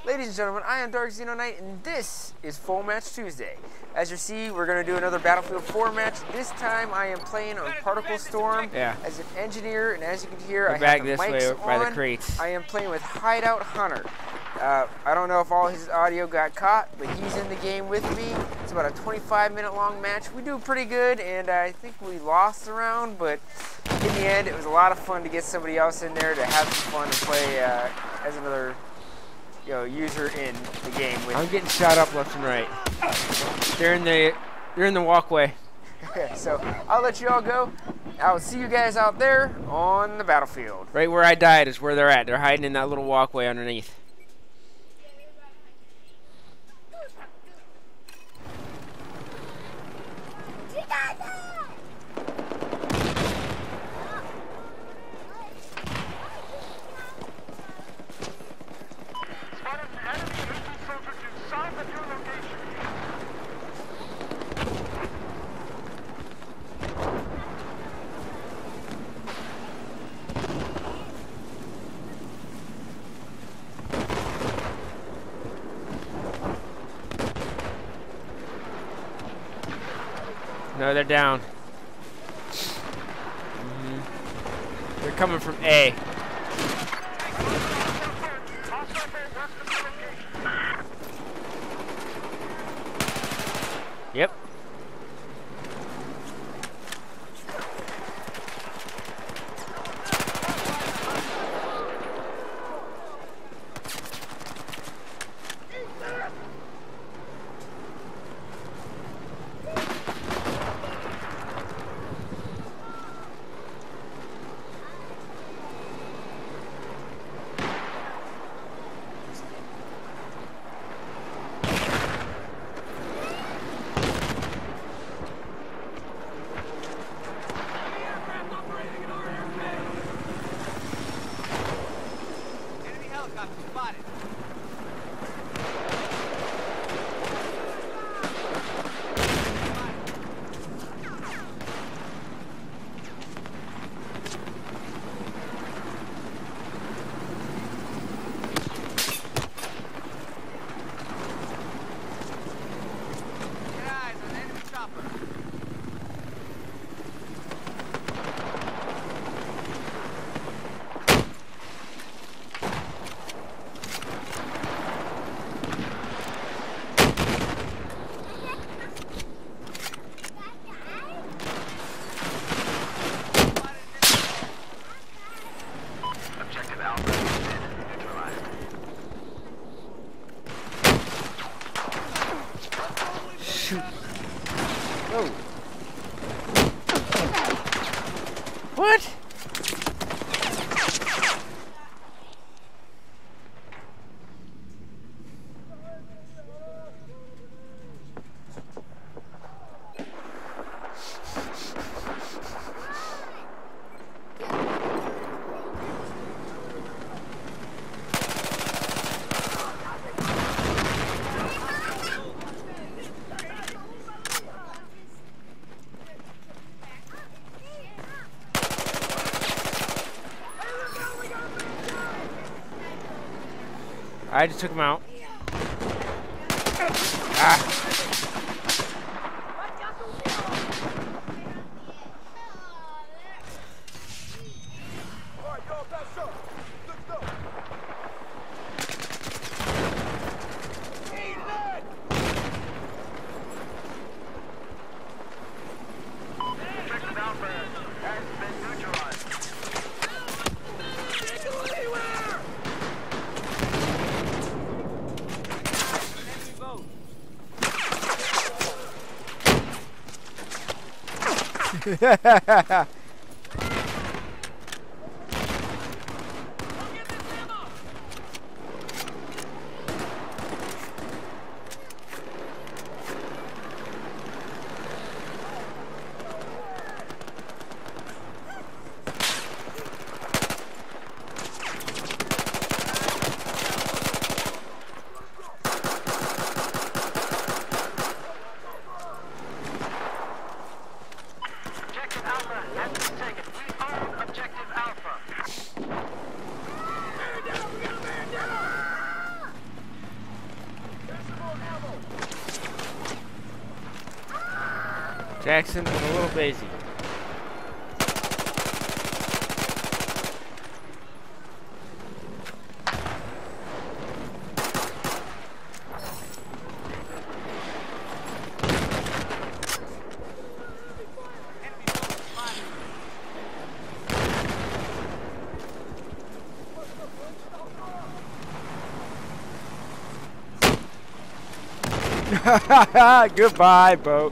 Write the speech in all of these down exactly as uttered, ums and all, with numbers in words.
Ladies and gentlemen, I am Dark Xeno Knight, and this is Full Match Tuesday. As you see, we're going to do another Battlefield four match. This time, I am playing on Particle Storm yeah. as an engineer, and as you can hear, We're I back have the this mics way by on. the crates. I am playing with Hideout Hunter. Uh, I don't know if all his audio got caught, but he's in the game with me. It's about a twenty-five minute long match. We do pretty good, and I think we lost the round, but in the end, it was a lot of fun to get somebody else in there to have some fun and play uh, as another you know, user in the game with. I'm getting shot up left and right. They're in the they're in the walkway. So I'll let you all go. I'll see you guys out there on the battlefield. Right where I died is where they're at. They're hiding in that little walkway underneath. No, they're down. Mm-hmm. They're coming from A. Yep. Shoot. Whoa. What? I just took him out. Ah. Jackson is a little busy. Goodbye, boat.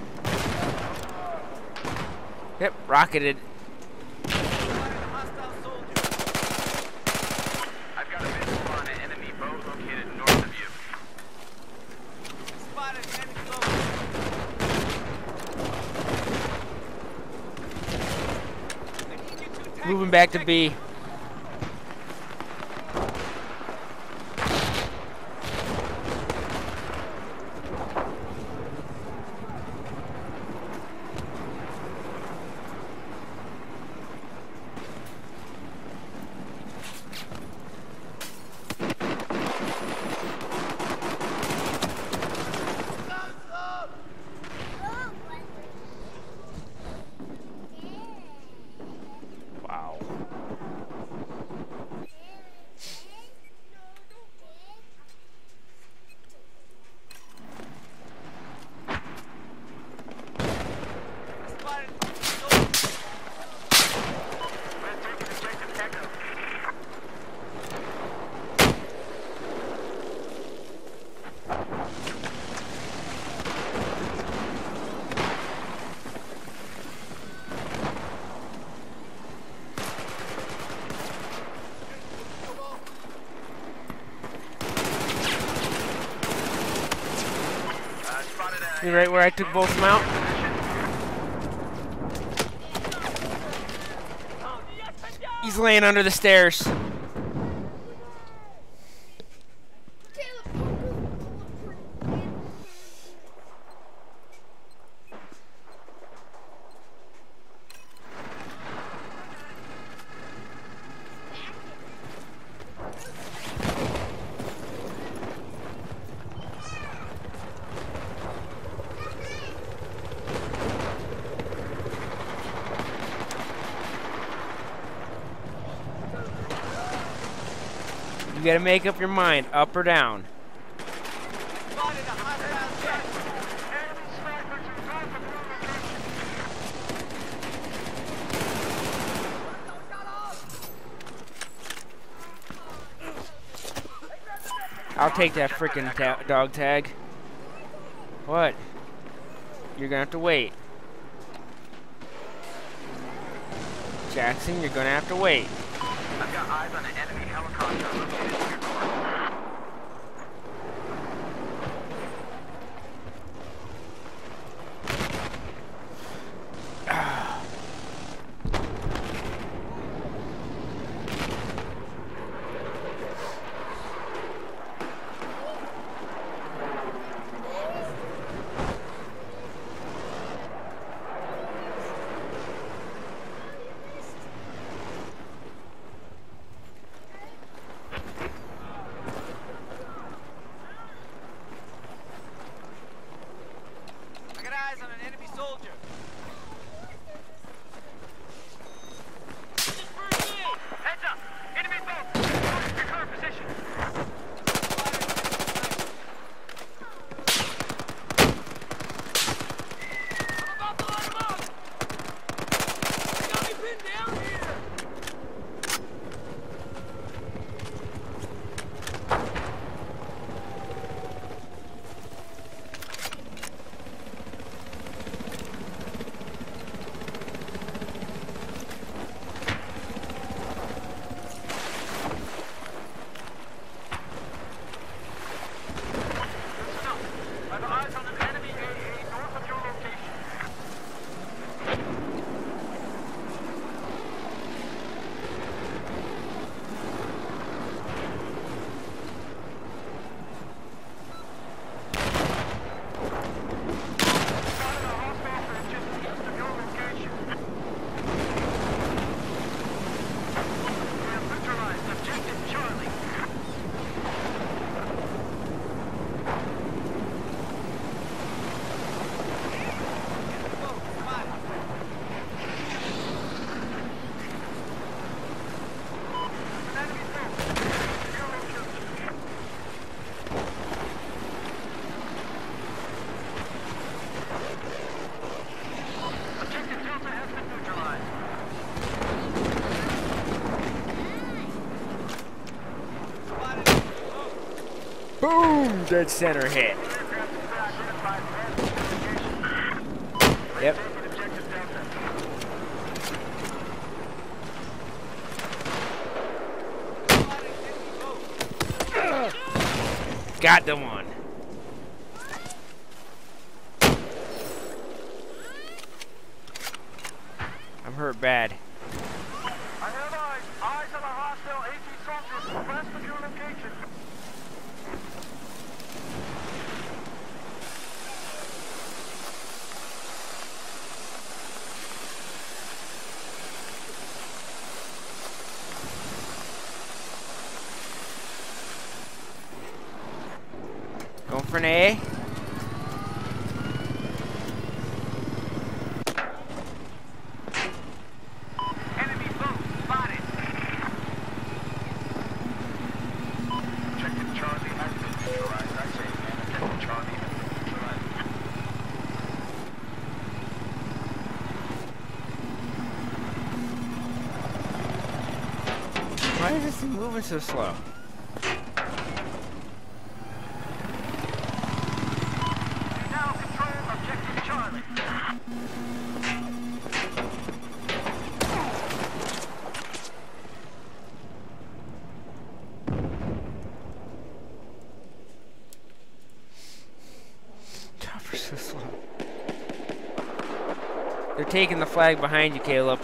Yep, rocketed. I've got a visual on an enemy boat located north of you. Spotted enemy boat. Moving back to B. Wow. You right where I took both of them out? He's laying under the stairs. You gotta make up your mind, up or down. I'll take that frickin' ta dog tag. What? You're gonna have to wait. Jackson, you're gonna have to wait. I've got eyes on an enemy helicopter located in your north. Eyes on an enemy soldier. Heads up! Enemy boat! Your current position. I'm about to light him up! They got me pinned down here! Boom! Dead center hit. Yep. Got the one. I'm hurt bad. I have eyes. Eyes on a hostile AT soldiers west of your location. Going for an A. Enemy boat spotted. Objective Charlie has been neutralized. I say, man, Objective Charlie has been neutralized. Why is this thing moving so slow? We now control Objective Charlie. Chopper's so slow. They're taking the flag behind you, Caleb.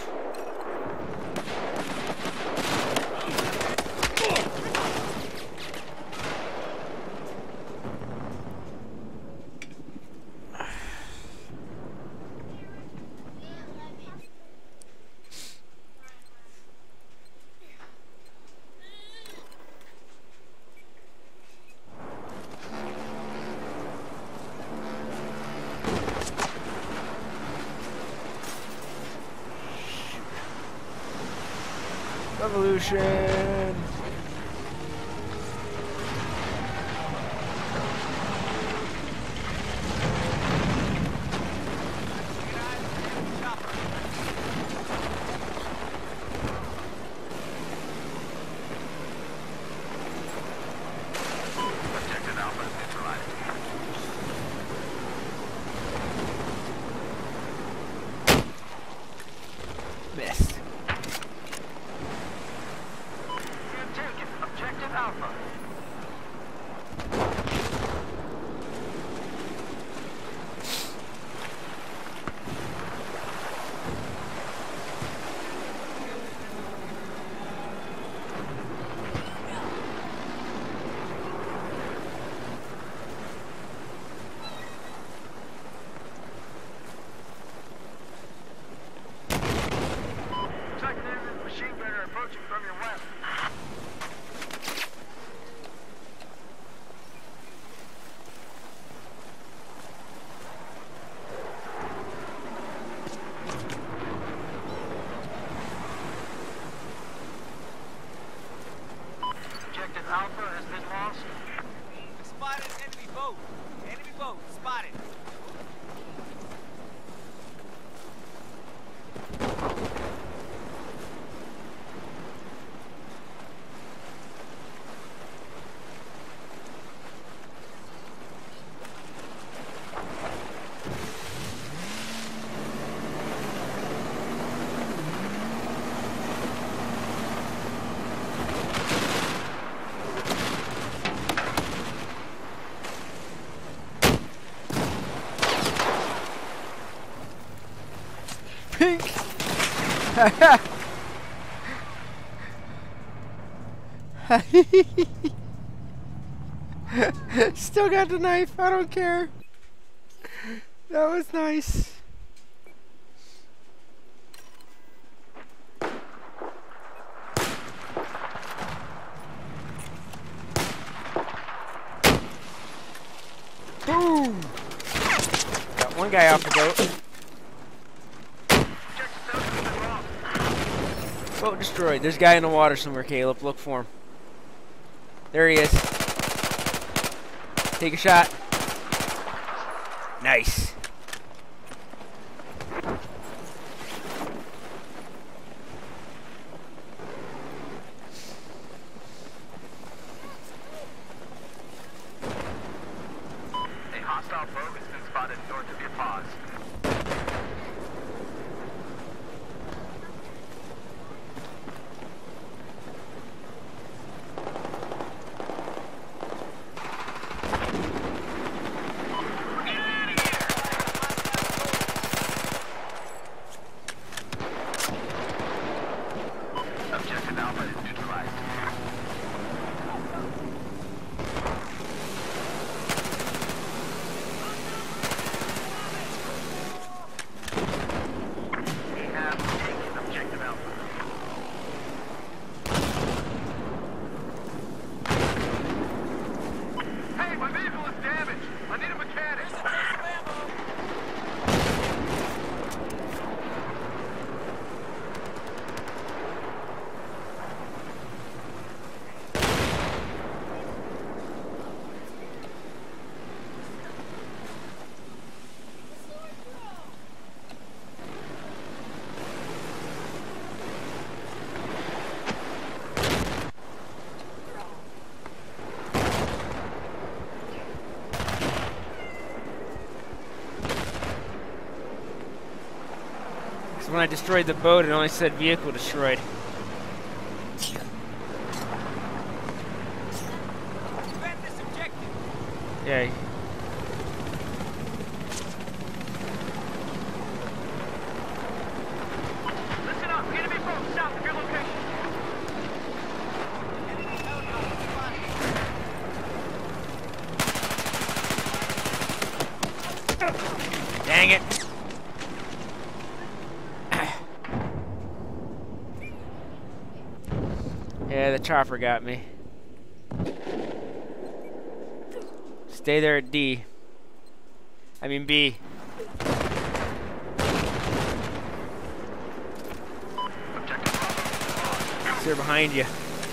Revolution! Objective Alpha neutralized. Missed. We have taken Objective Alpha. Second enemy machine gunner approaching from your west. Objective Alpha has been lost. Spotted enemy boat. Enemy boat spotted. Pink! Still got the knife, I don't care. That was nice. Boom! Got one guy off the boat. Boat destroyed. There's a guy in the water somewhere, Caleb. Look for him. There he is. Take a shot. Nice. Hostile boat has been spotted north of your pause. Objective Alpha is neutralized. We have taken Objective Alpha. Hey, my vehicle is damaged. I need a mechanic. There's a case of ammo. So when I destroyed the boat, it only said vehicle destroyed. Defend this objective. Yeah. Listen up. Enemy boat south of your location. Enemy helicopter spotted. Dang it. Yeah, the chopper got me. Stay there at D. I mean B. They're behind you.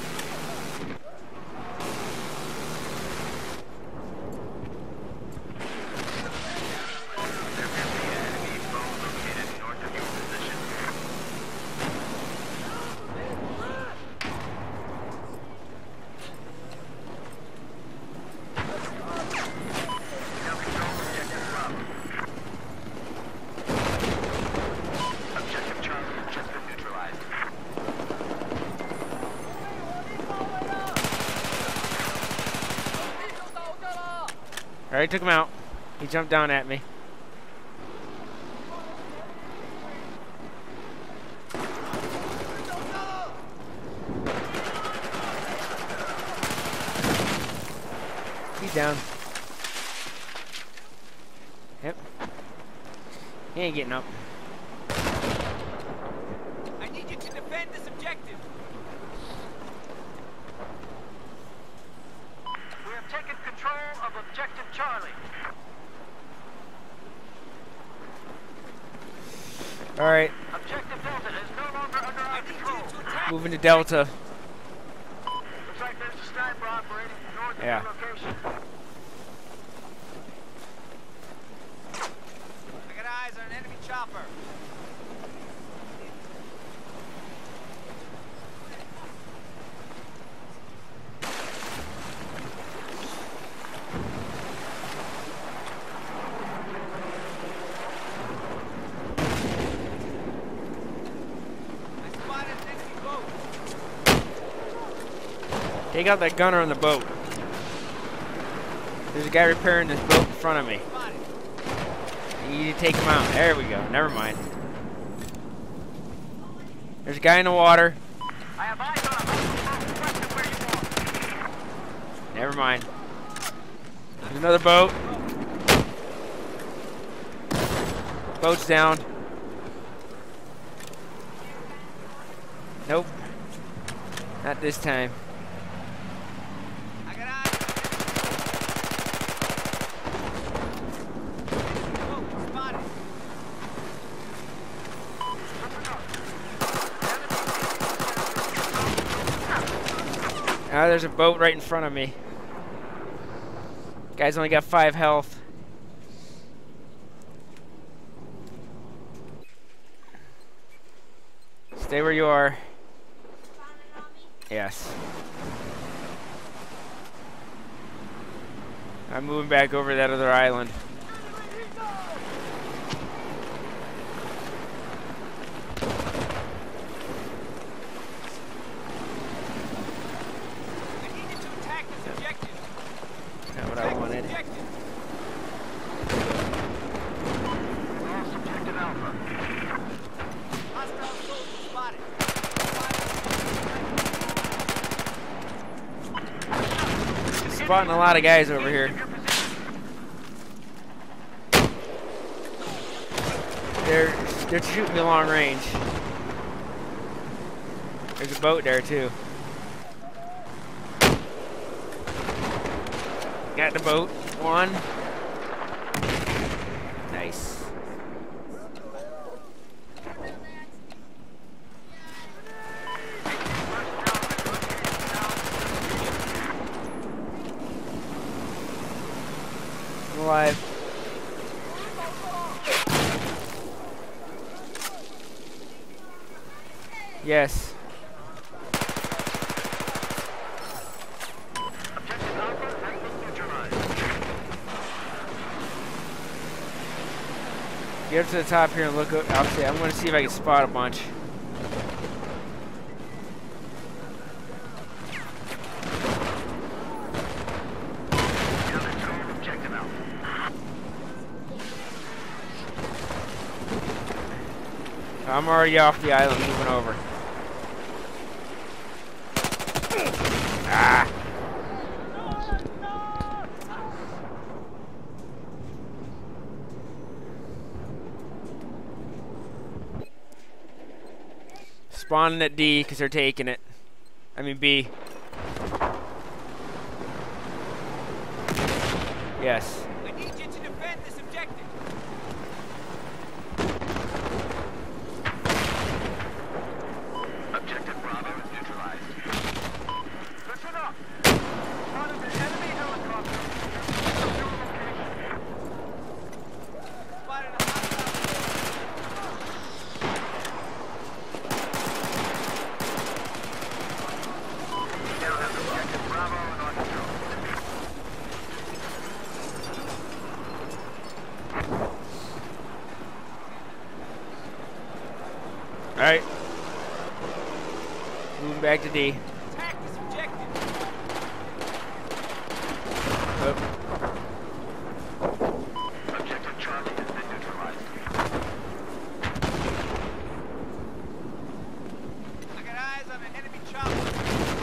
Objective Charlie has just been neutralized. Alright, took him out. He jumped down at me. He's down. Yep. He ain't getting up. I need you to defend this objective. We have taken control of Objective Charlie. Alright, Objective Delta is no longer under I our need you control. to attack. moving to Delta. Looks like there's a sniper operating north Yeah. of your location. I got eyes on an enemy chopper. I spotted an enemy boat. Take out that gunner on the boat. There's a guy repairing this boat in front of me. Spotted. You need to take him out. There we go. Never mind. There's a guy in the water. I have eyes on a hostile boat west of where you are. Never mind. There's another boat. Boat's down. Nope. Not this time. I got eyes on an enemy boat. Spotted. Ah, there's a boat right in front of me. Guy's only got five health. Stay where you are. Yes. I'm moving back over that other island. spotting a lot of guys over here. They're they're shooting me long range. There's a boat there too. Got the boat. One. Nice. I'm alive. Yes. Objective Alpha has been neutralized. Get up to the top here and look up. I'll say I'm going to see if I can spot a bunch. Objective Alpha. I'm already off the island, moving over. Ah. Spawning at D because they're taking it. I mean B. Yes. I need you to defend this objective. Objective Bravo is neutralized. Listen up. Spotted an enemy helicopter. Spotted a hostile. Now have objective Bravo and on control. All right. Moving back to D. Attack this objective. Oh. Objective Charlie has been neutralized. I got eyes on an enemy chopper.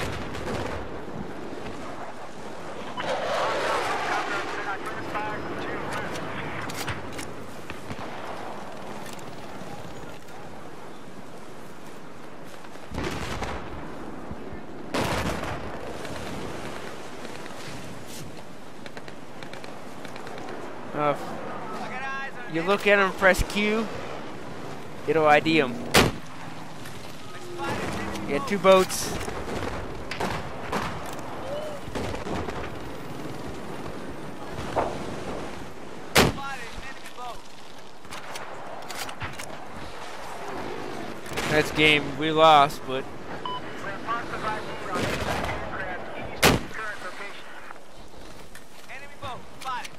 Uh, I got eyes on an you enemy look at them, press Q. It'll I D them. I spotted an enemy Yeah, boat. two boats. Spotted an enemy boat. That's game. We lost, but Enemy boat. Spotted.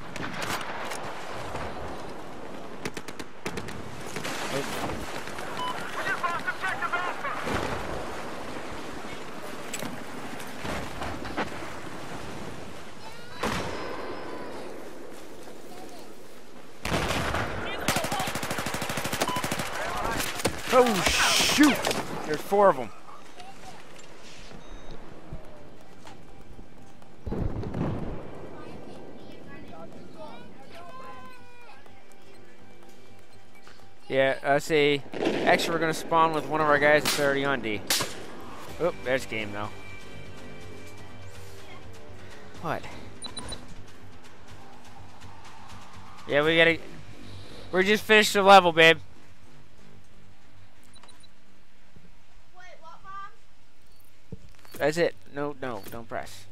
oh shoot! There's four of them. Yeah, I say. Actually, we're gonna spawn with one of our guys that's already on D. Oh, there's game now. What? Yeah, we gotta. We're just finished the level, babe. Wait, what, Mom? That's it. No, no, don't press.